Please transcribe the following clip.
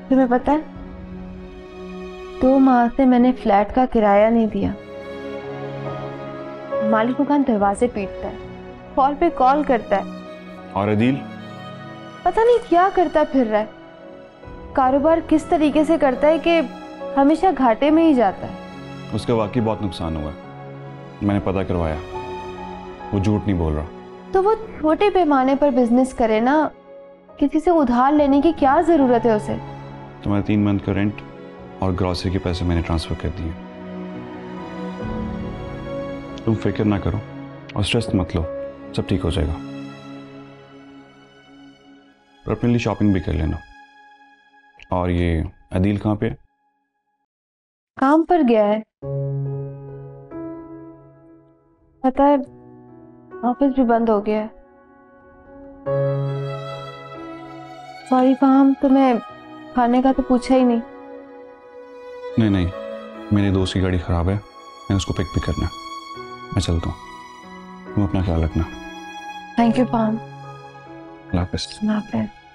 तुम्हें पता है 2 माह से मैंने फ्लैट का किराया नहीं दिया। मालिक मकान दरवाजे पीटता है, कॉल पे कॉल करता है। और अदील पता नहीं क्या करता फिर रहा है। कारोबार किस तरीके से करता है कि हमेशा घाटे में ही जाता है। उसका वाकई बहुत नुकसान हुआ है, मैंने पता करवाया, वो झूठ नहीं बोल रहा। तो वो छोटे पैमाने पर बिजनेस करे ना, किसी से उधार लेने की क्या जरूरत है उसे। तुम्हारे 3 मंथ का रेंट और ग्रॉसरी के पैसे मैंने ट्रांसफर कर दिए। तुम फिक्र ना करो और स्ट्रेस मत लो, सब ठीक हो जाएगा। और अपने लिए शॉपिंग भी कर लेना। और ये अदील कहाँ पे? काम पर गया है। पता है ऑफिस भी बंद हो गया है। सॉरी फाहम, तुम्हें खाने का तो पूछा ही नहीं। नहीं नहीं, मेरे दोस्त की गाड़ी ख़राब है, मैं उसको पिक भी करना है। मैं चलता हूँ, तुम अपना ख्याल रखना। Thank you फाहम। अल्लाह हाफ़िज़। अल्लाह हाफ़िज़।